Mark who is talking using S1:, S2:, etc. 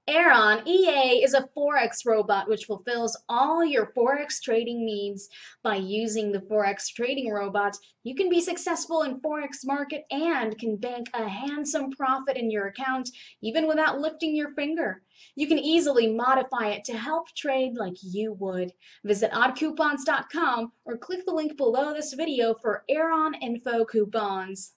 S1: Aeron, EA, is a Forex robot which fulfills all your Forex trading needs. By using the Forex trading robot, you can be successful in Forex market and can bank a handsome profit in your account even without lifting your finger. You can easily modify it to help trade like you would. Visit oddcoupons.com or click the link below this video for Aeron info coupons.